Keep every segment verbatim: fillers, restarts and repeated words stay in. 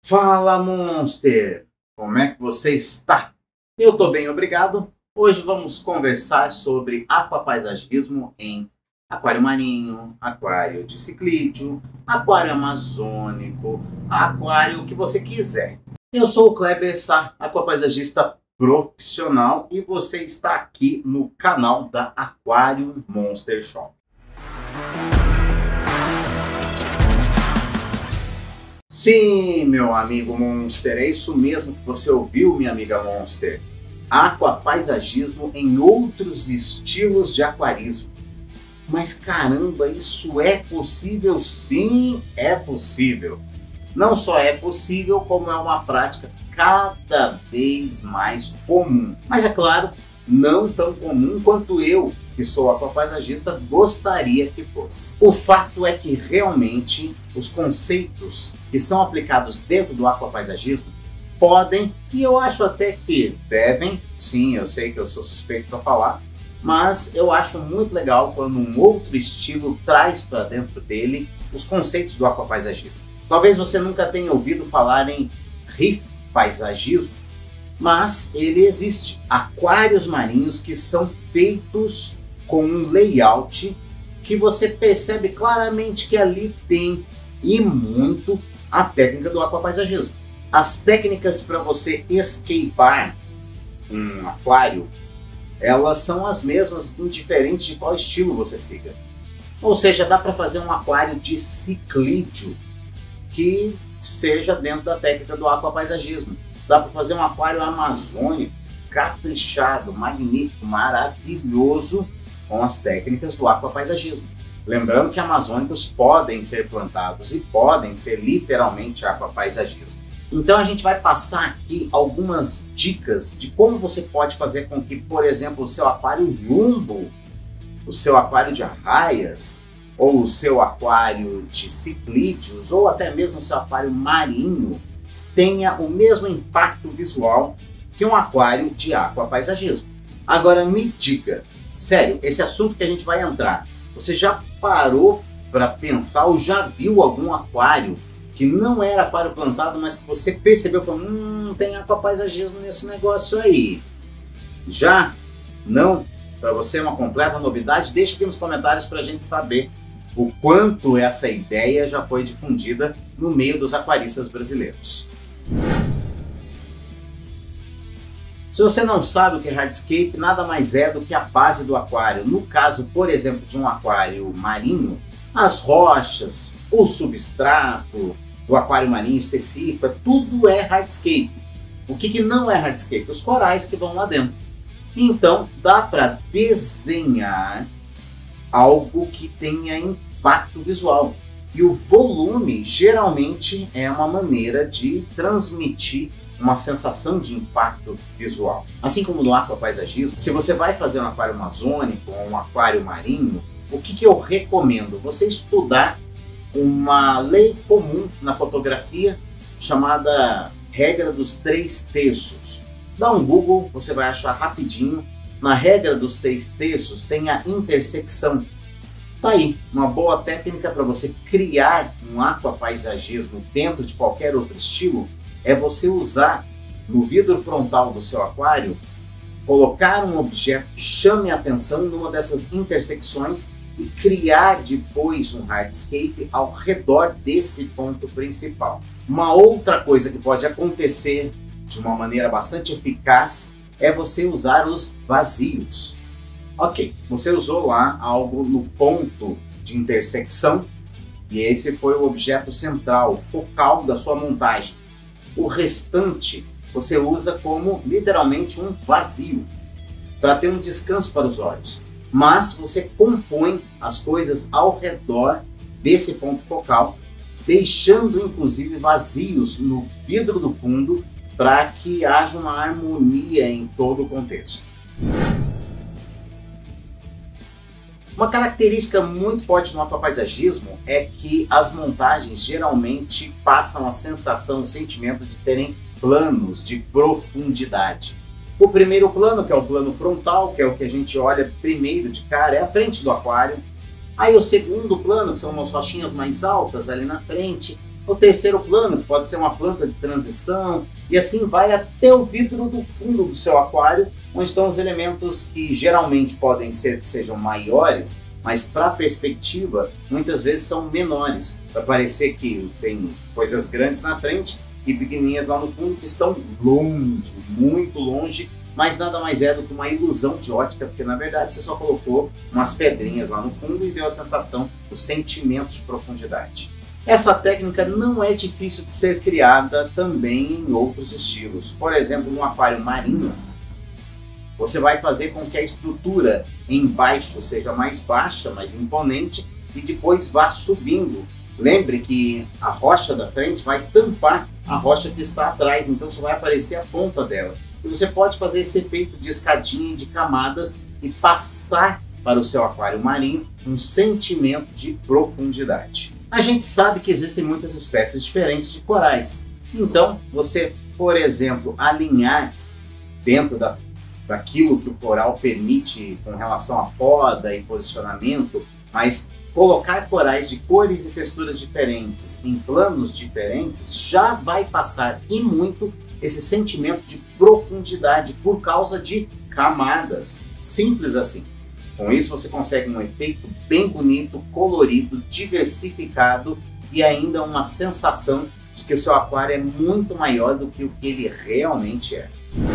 Fala, Monster! Como é que você está? Eu estou bem, obrigado. Hoje vamos conversar sobre aquapaisagismo em aquário marinho, aquário de ciclídeo, aquário amazônico, aquário o que você quiser. Eu sou o Kleber Sá, aquapaisagista profissional, e você está aqui no canal da Aquarium Monster Shop. Sim, meu amigo Monster, é isso mesmo que você ouviu, minha amiga Monster. Aquapaisagismo em outros estilos de aquarismo. Mas caramba, isso é possível? Sim, é possível. Não só é possível, como é uma prática cada vez mais comum. Mas é claro, não tão comum quanto eu, que sou aquapaisagista, gostaria que fosse. O fato é que realmente os conceitos que são aplicados dentro do aquapaisagismo podem, e eu acho até que devem, sim, eu sei que eu sou suspeito para falar, mas eu acho muito legal quando um outro estilo traz para dentro dele os conceitos do aquapaisagismo. Talvez você nunca tenha ouvido falar em rifpaisagismo, mas ele existe. Aquários marinhos que são feitos com um layout que você percebe claramente que ali tem, e muito, a técnica do aquapaisagismo. As técnicas para você escapar um aquário, elas são as mesmas, indiferente de qual estilo você siga. Ou seja, dá para fazer um aquário de ciclídeo que seja dentro da técnica do aquapaisagismo. Dá para fazer um aquário amazônico, caprichado, magnífico, maravilhoso, com as técnicas do aquapaisagismo. Lembrando que amazônicos podem ser plantados e podem ser literalmente aquapaisagismo. Então a gente vai passar aqui algumas dicas de como você pode fazer com que, por exemplo, o seu aquário jumbo, o seu aquário de arraias, ou o seu aquário de ciclídeos, ou até mesmo o seu aquário marinho, tenha o mesmo impacto visual que um aquário de aquapaisagismo. Agora me diga, sério, esse assunto que a gente vai entrar, você já parou para pensar ou já viu algum aquário que não era aquário plantado, mas que você percebeu e falou, hum, tem aquapaisagismo nesse negócio aí? Já? Não? Para você é uma completa novidade? Deixa aqui nos comentários para a gente saber o quanto essa ideia já foi difundida no meio dos aquaristas brasileiros. Se você não sabe o que é hardscape, nada mais é do que a base do aquário. No caso, por exemplo, de um aquário marinho, as rochas, o substrato do aquário marinho específico, tudo é hardscape. O que, que não é hardscape? Os corais que vão lá dentro. Então, dá para desenhar algo que tenha impacto visual. E o volume, geralmente, é uma maneira de transmitir uma sensação de impacto visual. Assim como no aquapaisagismo, se você vai fazer um aquário amazônico ou um aquário marinho, o que, que eu recomendo? Você estudar uma lei comum na fotografia chamada regra dos três terços. Dá um Google, você vai achar rapidinho. Na regra dos três terços tem a intersecção. Tá aí, uma boa técnica para você criar um aquapaisagismo dentro de qualquer outro estilo é você usar no vidro frontal do seu aquário, colocar um objeto que chame a atenção numa dessas intersecções e criar depois um hardscape ao redor desse ponto principal. Uma outra coisa que pode acontecer de uma maneira bastante eficaz é você usar os vazios. Ok, você usou lá algo no ponto de intersecção e esse foi o objeto central, focal da sua montagem. O restante você usa como literalmente um vazio, para ter um descanso para os olhos. Mas você compõe as coisas ao redor desse ponto focal, deixando inclusive vazios no vidro do fundo para que haja uma harmonia em todo o contexto. Uma característica muito forte no aquapaisagismo é que as montagens geralmente passam a sensação, o sentimento de terem planos de profundidade. O primeiro plano, que é o plano frontal, que é o que a gente olha primeiro de cara, é a frente do aquário. Aí o segundo plano, que são umas rochinhas mais altas ali na frente. O terceiro plano pode ser uma planta de transição e assim vai até o vidro do fundo do seu aquário, onde estão os elementos que geralmente podem ser que sejam maiores, mas para a perspectiva muitas vezes são menores, para parecer que tem coisas grandes na frente e pequenininhas lá no fundo que estão longe, muito longe, mas nada mais é do que uma ilusão de ótica, porque na verdade você só colocou umas pedrinhas lá no fundo e deu a sensação, o sentimento de profundidade. Essa técnica não é difícil de ser criada também em outros estilos. Por exemplo, no aquário marinho, você vai fazer com que a estrutura embaixo seja mais baixa, mais imponente e depois vá subindo. Lembre que a rocha da frente vai tampar a rocha que está atrás, então só vai aparecer a ponta dela. E você pode fazer esse efeito de escadinha, de camadas e passar para o seu aquário marinho um sentimento de profundidade. A gente sabe que existem muitas espécies diferentes de corais. Então, você, por exemplo, alinhar dentro da, daquilo que o coral permite com relação à poda e posicionamento, mas colocar corais de cores e texturas diferentes em planos diferentes já vai passar e muito esse sentimento de profundidade por causa de camadas. Simples assim. Com isso você consegue um efeito bem bonito, colorido, diversificado e ainda uma sensação de que o seu aquário é muito maior do que o que ele realmente é.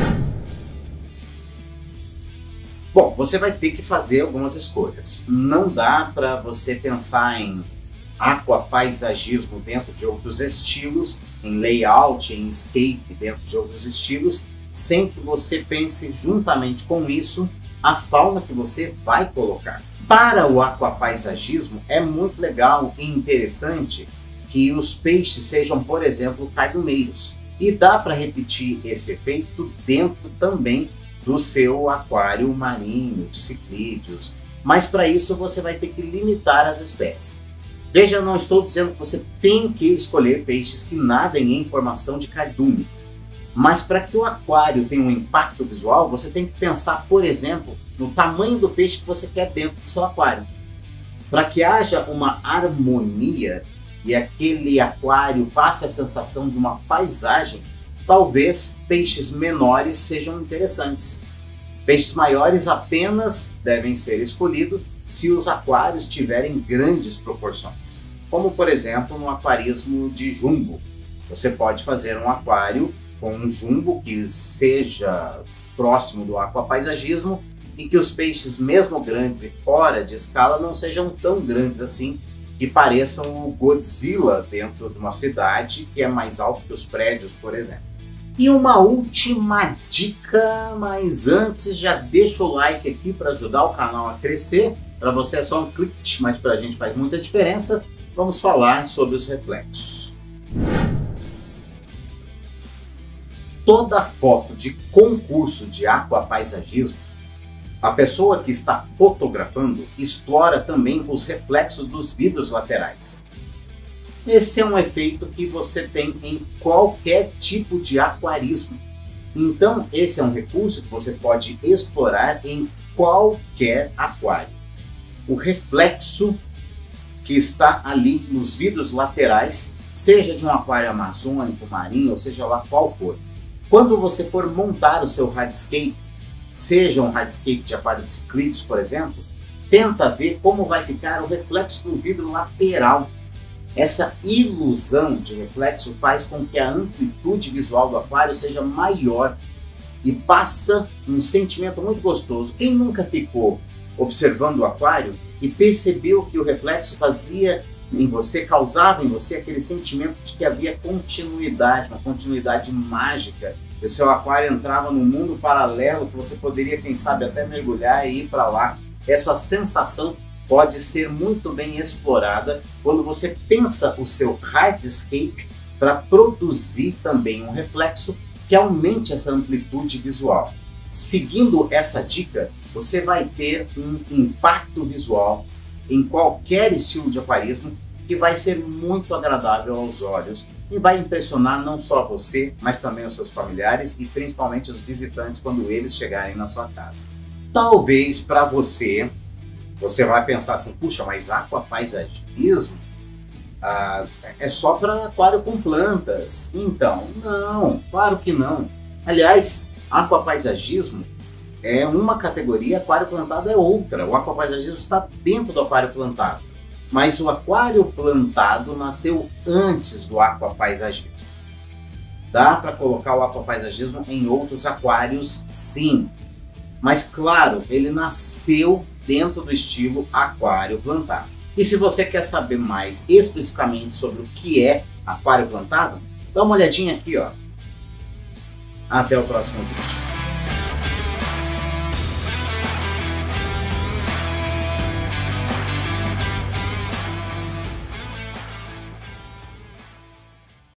Bom, você vai ter que fazer algumas escolhas. Não dá para você pensar em aquapaisagismo dentro de outros estilos, em layout, em escape dentro de outros estilos, sem que você pense juntamente com isso a fauna que você vai colocar. Para o aquapaisagismo é muito legal e interessante que os peixes sejam, por exemplo, cardumeiros. E dá para repetir esse efeito dentro também do seu aquário marinho, de ciclídeos. Mas para isso você vai ter que limitar as espécies. Veja, eu não estou dizendo que você tem que escolher peixes que nadem em formação de cardume. Mas para que o aquário tenha um impacto visual, você tem que pensar, por exemplo, no tamanho do peixe que você quer dentro do seu aquário. Para que haja uma harmonia e aquele aquário passe a sensação de uma paisagem, talvez peixes menores sejam interessantes. Peixes maiores apenas devem ser escolhidos se os aquários tiverem grandes proporções. Como, por exemplo, no aquarismo de jumbo. Você pode fazer um aquário com um jumbo que seja próximo do aquapaisagismo e que os peixes, mesmo grandes e fora de escala, não sejam tão grandes assim que pareçam o Godzilla dentro de uma cidade que é mais alto que os prédios, por exemplo. E uma última dica, mas antes já deixa o like aqui para ajudar o canal a crescer. Para você é só um clique, mas para a gente faz muita diferença. Vamos falar sobre os reflexos. Toda foto de concurso de aquapaisagismo, a pessoa que está fotografando explora também os reflexos dos vidros laterais. Esse é um efeito que você tem em qualquer tipo de aquarismo. Então, esse é um recurso que você pode explorar em qualquer aquário. O reflexo que está ali nos vidros laterais, seja de um aquário amazônico, marinho, ou seja lá qual for. Quando você for montar o seu hardscape, seja um hardscape de aquário de ciclídeos, por exemplo, tenta ver como vai ficar o reflexo do vidro lateral. Essa ilusão de reflexo faz com que a amplitude visual do aquário seja maior e passa um sentimento muito gostoso. Quem nunca ficou observando o aquário e percebeu que o reflexo fazia em você, causava em você aquele sentimento de que havia continuidade, uma continuidade mágica. O seu aquário entrava num mundo paralelo que você poderia, quem sabe, até mergulhar e ir para lá. Essa sensação pode ser muito bem explorada quando você pensa o seu hardscape para produzir também um reflexo que aumente essa amplitude visual. Seguindo essa dica, você vai ter um impacto visual em qualquer estilo de aquarismo que vai ser muito agradável aos olhos e vai impressionar não só você, mas também os seus familiares e principalmente os visitantes quando eles chegarem na sua casa. Talvez para você, você vai pensar assim, puxa, mas aquapaisagismo ah, é só para aquário com plantas. Então, não, claro que não. Aliás, aquapaisagismo é uma categoria, aquário plantado é outra. O aquapaisagismo está dentro do aquário plantado. Mas o aquário plantado nasceu antes do aquapaisagismo. Dá para colocar o aquapaisagismo em outros aquários, sim. Mas claro, ele nasceu dentro do estilo aquário plantado. E se você quer saber mais especificamente sobre o que é aquário plantado, dá uma olhadinha aqui, ó. Até o próximo vídeo.